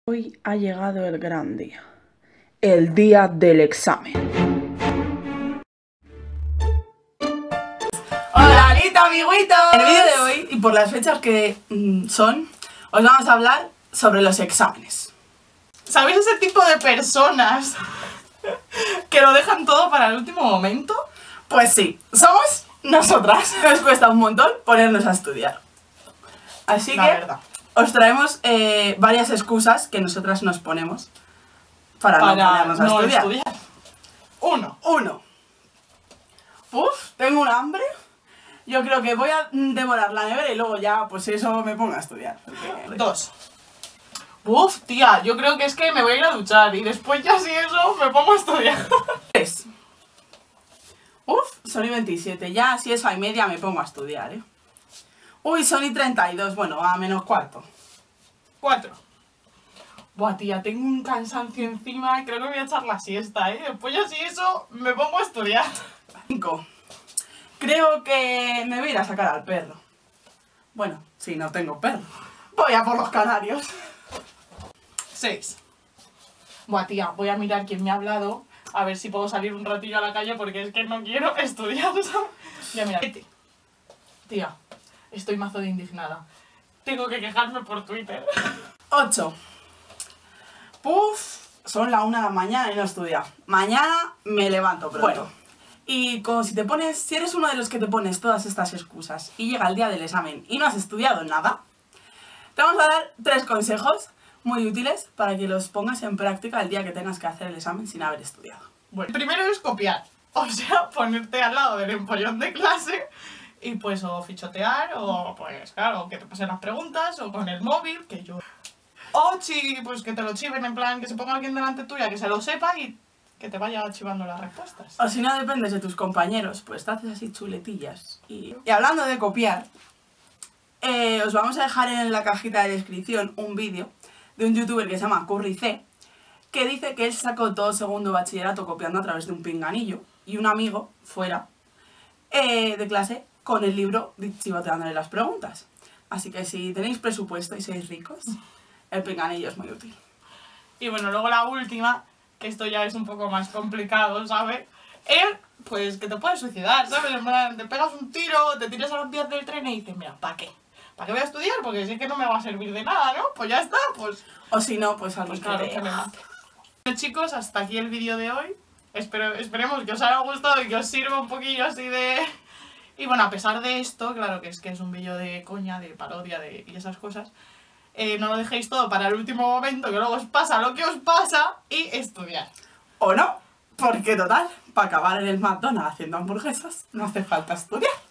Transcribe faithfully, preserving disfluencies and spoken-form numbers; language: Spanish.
Hoy ha llegado el gran día, el día del examen. ¡Hola, Alita, amiguitos! En el vídeo de hoy, y por las fechas que mmm, son, os vamos a hablar sobre los exámenes. ¿Sabéis ese tipo de personas que lo dejan todo para el último momento? Pues sí, somos nosotras. Nos cuesta un montón ponernos a estudiar. Así La que verdad. os traemos eh, varias excusas que nosotras nos ponemos para, Para no ponernos a no estudiar. estudiar. Uno. Uno. Uf, tengo un hambre. Yo creo que voy a devorar la nevera y luego ya, pues eso, me pongo a estudiar. Porque... Dos. Uf, tía, yo creo que es que me voy a ir a duchar y después ya si eso me pongo a estudiar. Tres. Uf, son y veintisiete. Ya si eso hay media me pongo a estudiar, ¿eh? Uy, son y treinta y dos. Bueno, a menos cuarto. Cuatro. Buah, tía, tengo un cansancio encima y creo que me voy a echar la siesta, ¿eh? Después ya si eso me pongo a estudiar. Cinco. Creo que me voy a ir a sacar al perro. Bueno, si no tengo perro. Voy a por los canarios. Seis. Buah, tía, voy a mirar quién me ha hablado a ver si puedo salir un ratillo a la calle porque es que no quiero estudiar, ¿sabes? Ya mira. Siete. Tía, estoy mazo de indignada. Tengo que quejarme por Twitter. Ocho. Puf, son la una de la mañana y no he estudiado. Mañana me levanto pronto. Bueno, y como si te pones, si eres uno de los que te pones todas estas excusas y llega el día del examen y no has estudiado nada, te vamos a dar tres consejos muy útiles para que los pongas en práctica el día que tengas que hacer el examen sin haber estudiado. Bueno, primero es copiar. O sea, ponerte al lado del empollón de clase y pues o fichotear o pues claro, que te pasen las preguntas o con el móvil, que yo... O chi, pues que te lo chiven en plan, que se ponga alguien delante tuya, que se lo sepa y que te vaya chivando las respuestas. O si no dependes de tus compañeros, pues te haces así chuletillas. Y, y hablando de copiar, eh, os vamos a dejar en la cajita de descripción un vídeo de un youtuber que se llama CurryC, que dice que él sacó todo segundo bachillerato copiando a través de un pinganillo y un amigo fuera eh, de clase con el libro chivateándole las preguntas. Así que si tenéis presupuesto y sois ricos, el pinganillo es muy útil. Y bueno, luego la última, que esto ya es un poco más complicado, ¿sabes? Es, pues, que te puedes suicidar, ¿sabes? En plan, te pegas un tiro, te tiras a los pies del tren y dices, mira, ¿para qué? ¿Para qué voy a estudiar? Porque si es que no me va a servir de nada, ¿no? Pues ya está, pues... O si no, pues algo Pues que claro, te- que me mate. Bueno, chicos, hasta aquí el vídeo de hoy. Espero, esperemos que os haya gustado y que os sirva un poquillo así de... Y bueno, a pesar de esto, claro que es que es un vídeo de coña, de parodia de... y esas cosas, eh, no lo dejéis todo para el último momento, que luego os pasa lo que os pasa, y estudiar. O no, porque total, para acabar en el McDonald's haciendo hamburguesas, no hace falta estudiar.